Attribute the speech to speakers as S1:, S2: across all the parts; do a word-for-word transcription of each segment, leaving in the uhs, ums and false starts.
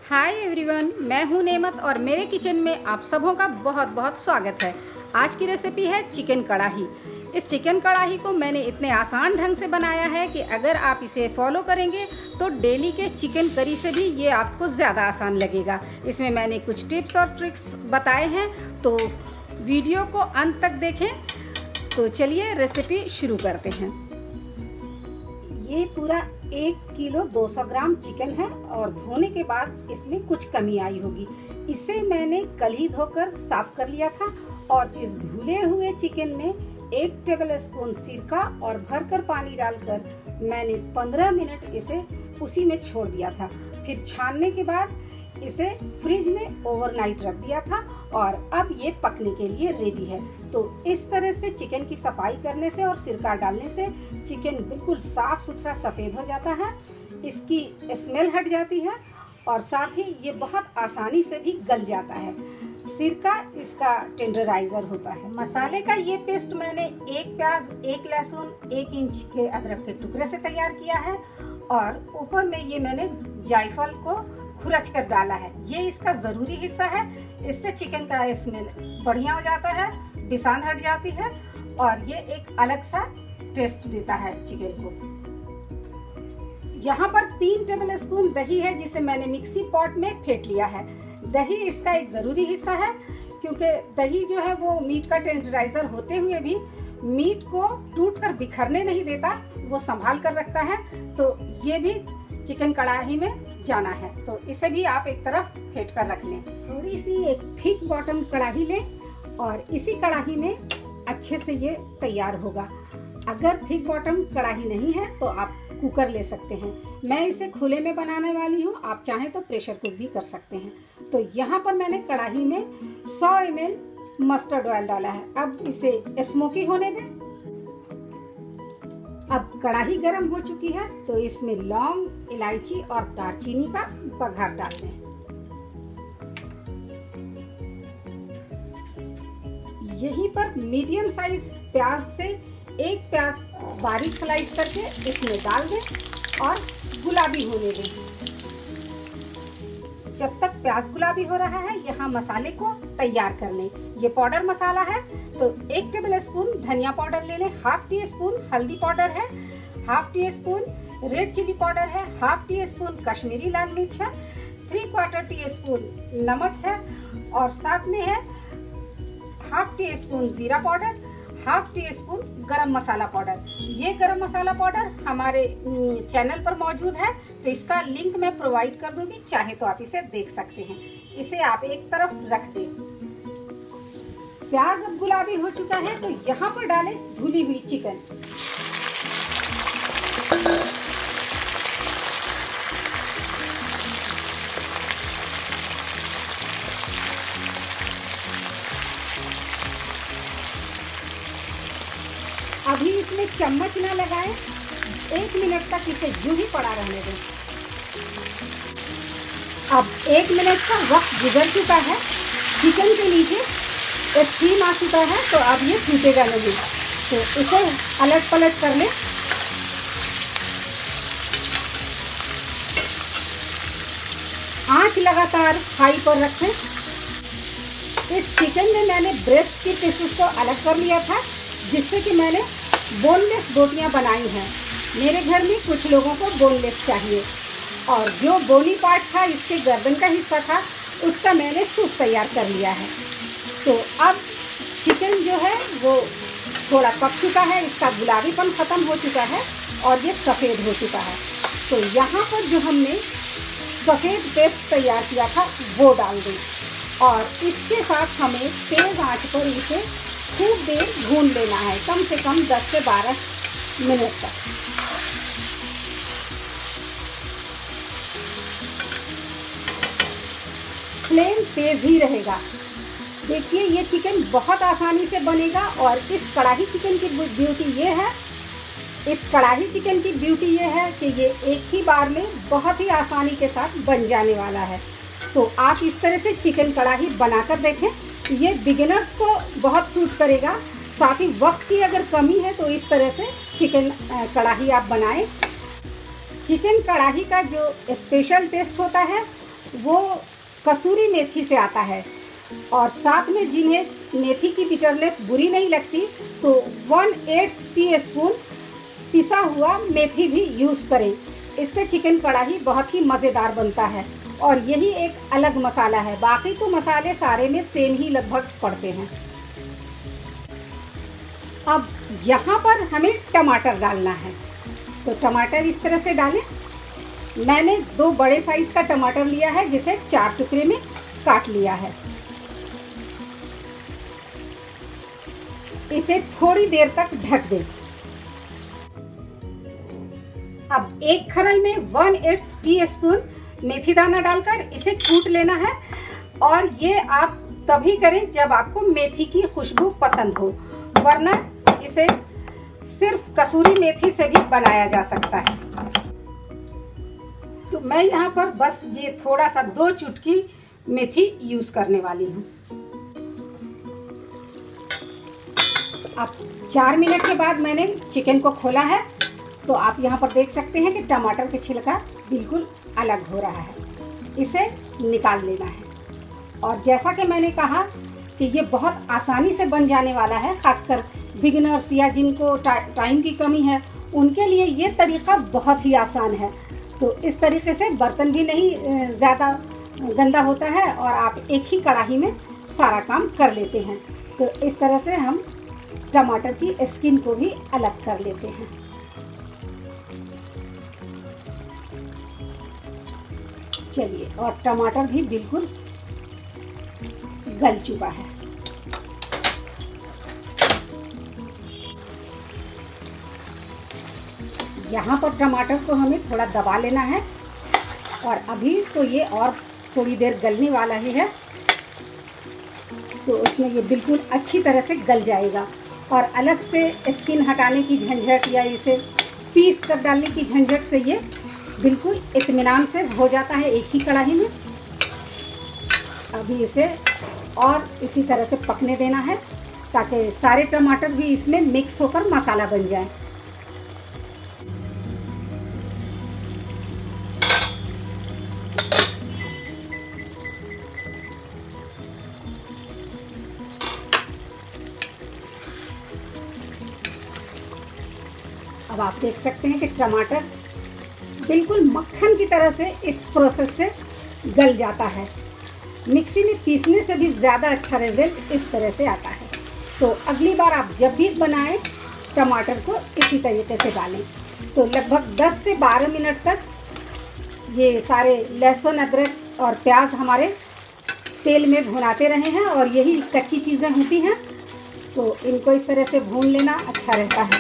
S1: Hi everyone, मैं हूं नेमत और मेरे किचन में आप सबों का बहुत बहुत स्वागत है। आज की रेसिपी है चिकन कढ़ाई। इस चिकन कढ़ाई को मैंने इतने आसान ढंग से बनाया है कि अगर आप इसे फॉलो करेंगे तो डेली के चिकन करी से भी ये आपको ज़्यादा आसान लगेगा। इसमें मैंने कुछ टिप्स और ट्रिक्स बताए हैं, तो वीडियो को अंत तक देखें। तो चलिए रेसिपी शुरू करते हैं। ये पूरा एक किलो दो सौ ग्राम चिकन है और धोने के बाद इसमें कुछ कमी आई होगी। इसे मैंने कल ही धोकर साफ कर लिया था और फिर धुले हुए चिकन में एक टेबल स्पून सिरका और भरकर पानी डालकर मैंने पंद्रह मिनट इसे उसी में छोड़ दिया था। फिर छानने के बाद इसे फ्रिज में ओवरनाइट रख दिया था और अब ये पकने के लिए रेडी है। तो इस तरह से चिकन की सफाई करने से और सिरका डालने से चिकन बिल्कुल साफ सुथरा सफ़ेद हो जाता है, इसकी स्मेल हट जाती है और साथ ही ये बहुत आसानी से भी गल जाता है। सिरका इसका टेंडराइजर होता है। मसाले का ये पेस्ट मैंने एक प्याज, एक लहसुन, एक इंच के अदरक के टुकड़े से तैयार किया है और ऊपर में ये मैंने जायफल को खुरच कर डाला है। ये इसका ज़रूरी हिस्सा है, इससे चिकन का स्मेल बढ़िया हो जाता है, बिसान हट जाती है और ये एक अलग सा टेस्ट देता है चिकन को। यहाँ पर तीन टेबल स्पून दही है जिसे मैंने मिक्सी पॉट में फेंट लिया है। दही इसका एक ज़रूरी हिस्सा है क्योंकि दही जो है वो मीट का टेंडराइजर होते हुए भी मीट को टूट कर बिखरने नहीं देता, वो संभाल कर रखता है। तो ये भी चिकन कढ़ाई में जाना है, तो इसे भी आप एक तरफ फेंट कर रख लें। थोड़ी सी एक थिक बॉटम कढ़ाई लें और इसी कढ़ाई में अच्छे से ये तैयार होगा। अगर थिक बॉटम कढ़ाई नहीं है तो आप कुकर ले सकते हैं। मैं इसे खुले में बनाने वाली हूँ, आप चाहें तो प्रेशर कुक भी कर सकते हैं। तो यहाँ पर मैंने कढ़ाई में सौ एम एल मस्टर्ड ऑयल डाला है। अब इसे स्मोकी होने दें। अब कढ़ाई गर्म हो चुकी है तो इसमें लौंग, इलायची और दालचीनी का बघार डाल दें। यहीं पर मीडियम साइज प्याज से एक प्याज बारीक स्लाइस करके इसमें डाल दें और गुलाबी होने दें। जब तक प्याज गुलाबी हो रहा है यहाँ मसाले को तैयार कर लें। ये पाउडर मसाला है तो एक टेबल स्पून धनिया पाउडर ले लें, हाफ टी स्पून हल्दी पाउडर है, half teaspoon red chilli powder है, हाफ टी स्पून कश्मीरी लाल मिर्च है, थ्री क्वार्टर टी स्पून नमक है और साथ में है हाफ टी स्पून जीरा powder, half teaspoon garam masala powder. ये गरम मसाला पाउडर हमारे चैनल पर मौजूद है तो इसका लिंक मैं प्रोवाइड कर दूंगी, चाहे तो आप इसे देख सकते हैं। इसे आप एक तरफ रख दें। प्याज अब गुलाबी हो चुका है तो यहाँ पर डालें धुली हुई चिकन। अभी इसमें चम्मच ना लगाएं, एक मिनट तक इसे यूं ही पड़ा रहने दें। अब एक मिनट का वक्त गुजर चुका है, चिकन के नीचे स्टीम आ चुका है तो अब ये टूटेगा नहीं। तो इसे अलट पलट कर लें। आंच लगातार हाई पर रखें। इस चिकन में मैंने ब्रेस्ट की पीसेस को अलग कर लिया था जिससे कि मैंने बोनलेस बोटियां बनाई हैं। मेरे घर में कुछ लोगों को बोनलेस चाहिए और जो बोनी पार्ट था, इसके गर्दन का हिस्सा था, उसका मैंने सूप तैयार कर लिया है। तो अब चिकन जो है वो थोड़ा पक चुका है, इसका गुलाबीपन ख़त्म हो चुका है और ये सफ़ेद हो चुका है। तो यहाँ पर जो हमने सफ़ेद पेस्ट तैयार किया था वो डाल दें और इसके साथ हमें तेज़ आंच पर इसे खूब देर भून लेना है, कम से कम दस से बारह मिनट तक। फ्लेम तेज ही रहेगा। देखिए ये चिकन बहुत आसानी से बनेगा और इस कढ़ाई चिकन की ब्यूटी ये है इस कढ़ाई चिकन की ब्यूटी ये है कि ये एक ही बार में बहुत ही आसानी के साथ बन जाने वाला है। तो आप इस तरह से चिकन कढ़ाई बनाकर देखें, ये बिगिनर्स को बहुत सूट करेगा। साथ ही वक्त की अगर कमी है तो इस तरह से चिकन कढ़ाई आप बनाएं। चिकन कढ़ाई का जो स्पेशल टेस्ट होता है वो कसूरी मेथी से आता है। और साथ में जिन्हें मेथी की बिटरनेस बुरी नहीं लगती तो वन एट्थ टी स्पून पिसा हुआ मेथी भी यूज़ करें। इससे चिकन कढ़ाई बहुत ही मज़ेदार बनता है और यही एक अलग मसाला है। बाकी तो मसाले सारे में सेम ही लगभग पड़ते हैं। अब यहाँ पर हमें टमाटर डालना है, तो टमाटर इस तरह से डालें। मैंने दो बड़े साइज़ का टमाटर लिया है जिसे चार टुकड़े में काट लिया है। इसे थोड़ी देर तक ढक दें। अब एक खरल में वन एट्थ टी स्पून मेथी दाना डालकर इसे कूट लेना है और ये आप तभी करें जब आपको मेथी की खुशबू पसंद हो, वरना इसे सिर्फ कसूरी मेथी से भी बनाया जा सकता है। तो मैं यहाँ पर बस ये थोड़ा सा दो चुटकी मेथी यूज करने वाली हूँ। अब चार मिनट के बाद मैंने चिकन को खोला है, तो आप यहाँ पर देख सकते हैं कि टमाटर की छिलका बिल्कुल अलग हो रहा है। इसे निकाल लेना है। और जैसा कि मैंने कहा कि ये बहुत आसानी से बन जाने वाला है, खासकर बिगिनर्स या जिनको टा, टाइम की कमी है उनके लिए ये तरीका बहुत ही आसान है। तो इस तरीके से बर्तन भी नहीं ज़्यादा गंदा होता है और आप एक ही कढ़ाई में सारा काम कर लेते हैं। तो इस तरह से हम टमाटर की स्किन को भी अलग कर लेते हैं। चलिए, और टमाटर भी बिल्कुल गल चुका है। यहाँ पर टमाटर को हमें थोड़ा दबा लेना है और अभी तो ये और थोड़ी देर गलने वाला ही है, तो उसमें ये बिल्कुल अच्छी तरह से गल जाएगा। और अलग से स्किन हटाने की झंझट या इसे पीस कर डालने की झंझट से ये बिल्कुल इत्मीनान से हो जाता है एक ही कढ़ाई में। अभी इसे और इसी तरह से पकने देना है ताकि सारे टमाटर भी इसमें मिक्स होकर मसाला बन जाए। अब आप देख सकते हैं कि टमाटर बिल्कुल मक्खन की तरह से इस प्रोसेस से गल जाता है। मिक्सी में पीसने से भी ज़्यादा अच्छा रिजल्ट इस तरह से आता है। तो अगली बार आप जब भी बनाएं टमाटर को इसी तरीके से डालें। तो लगभग दस से बारह मिनट तक ये सारे लहसुन, अदरक और प्याज हमारे तेल में भुनाते रहे हैं और यही कच्ची चीज़ें होती हैं, तो इनको इस तरह से भून लेना अच्छा रहता है।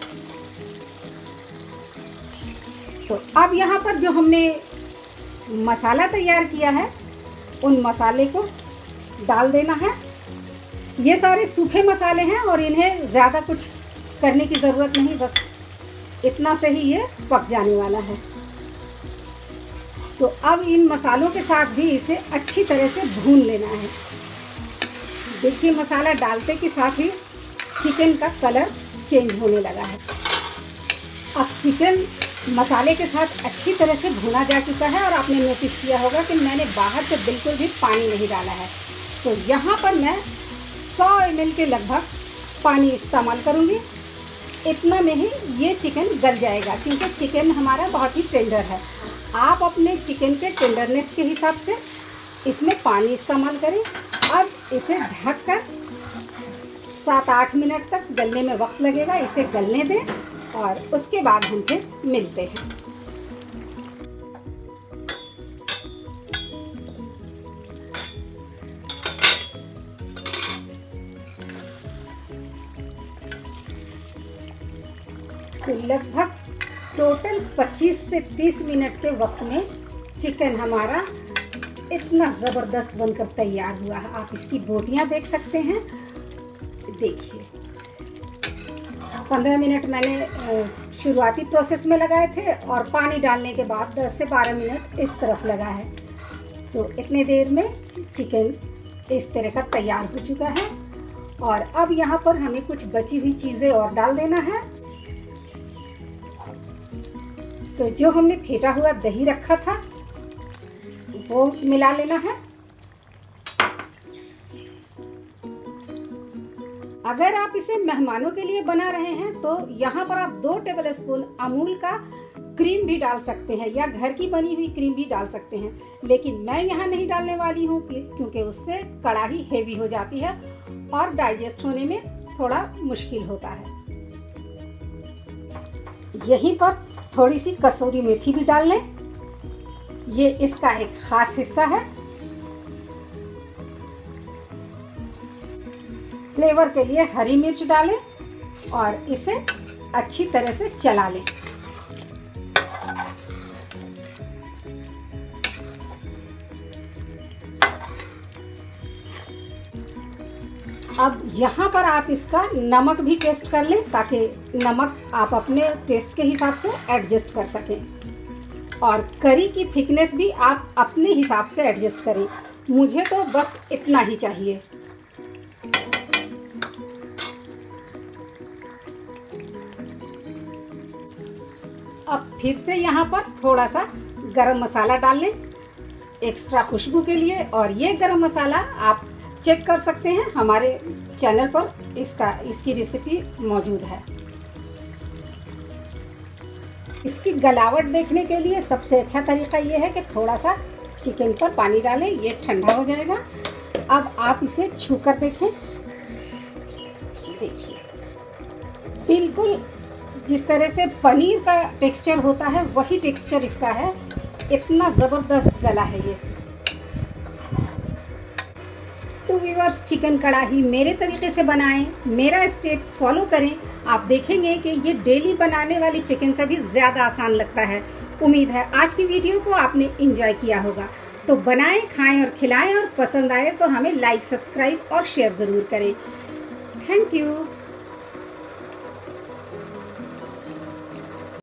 S1: तो अब यहाँ पर जो हमने मसाला तैयार किया है उन मसाले को डाल देना है। ये सारे सूखे मसाले हैं और इन्हें ज़्यादा कुछ करने की ज़रूरत नहीं, बस इतना से ही ये पक जाने वाला है। तो अब इन मसालों के साथ भी इसे अच्छी तरह से भून लेना है। देखिए, मसाला डालते के साथ ही चिकन का कलर चेंज होने लगा है। अब चिकन मसाले के साथ अच्छी तरह से भुना जा चुका है और आपने नोटिस किया होगा कि मैंने बाहर से बिल्कुल भी पानी नहीं डाला है। तो यहाँ पर मैं सौ एम एल के लगभग पानी इस्तेमाल करूँगी। इतना में ही ये चिकन गल जाएगा क्योंकि चिकन हमारा बहुत ही टेंडर है। आप अपने चिकन के टेंडरनेस के हिसाब से इसमें पानी इस्तेमाल करें। अब इसे ढककर सात आठ मिनट तक गलने में वक्त लगेगा। इसे गलने दें और उसके बाद हम फिर मिलते हैं। तो लगभग टोटल पच्चीस से तीस मिनट के वक्त में चिकन हमारा इतना ज़बरदस्त बनकर तैयार हुआ है। आप इसकी बोटियां देख सकते हैं। देखिए, पंद्रह मिनट मैंने शुरुआती प्रोसेस में लगाए थे और पानी डालने के बाद दस से बारह मिनट इस तरफ लगा है। तो इतने देर में चिकन इस तरह का तैयार हो चुका है। और अब यहाँ पर हमें कुछ बची हुई चीज़ें और डाल देना है। तो जो हमने फेंटा हुआ दही रखा था वो मिला लेना है। अगर आप इसे मेहमानों के लिए बना रहे हैं तो यहाँ पर आप दो टेबल स्पून अमूल का क्रीम भी डाल सकते हैं या घर की बनी हुई क्रीम भी डाल सकते हैं, लेकिन मैं यहाँ नहीं डालने वाली हूँ क्योंकि उससे कढ़ाई हेवी हो जाती है और डाइजेस्ट होने में थोड़ा मुश्किल होता है। यहीं पर थोड़ी सी कसूरी मेथी भी डाल लें, ये इसका एक खास हिस्सा है। फ्लेवर के लिए हरी मिर्च डालें और इसे अच्छी तरह से चला लें। अब यहाँ पर आप इसका नमक भी टेस्ट कर लें ताकि नमक आप अपने टेस्ट के हिसाब से एडजस्ट कर सकें और करी की थिकनेस भी आप अपने हिसाब से एडजस्ट करें। मुझे तो बस इतना ही चाहिए। अब फिर से यहाँ पर थोड़ा सा गरम मसाला डाल लें एक्स्ट्रा खुशबू के लिए, और ये गरम मसाला आप चेक कर सकते हैं, हमारे चैनल पर इसका इसकी रेसिपी मौजूद है। इसकी गलावट देखने के लिए सबसे अच्छा तरीका ये है कि थोड़ा सा चिकन पर पानी डालें, ये ठंडा हो जाएगा। अब आप इसे छू कर देखें, देखिए बिल्कुल जिस तरह से पनीर का टेक्सचर होता है वही टेक्सचर इसका है। इतना ज़बरदस्त गला है ये। तो व्यूअर्स, चिकन कढ़ाई मेरे तरीके से बनाएं, मेरा स्टेप फॉलो करें, आप देखेंगे कि ये डेली बनाने वाली चिकन से भी ज़्यादा आसान लगता है। उम्मीद है आज की वीडियो को आपने एंजॉय किया होगा। तो बनाएं, खाएं और खिलाएं, और पसंद आए तो हमें लाइक, सब्सक्राइब और शेयर ज़रूर करें। Thank you.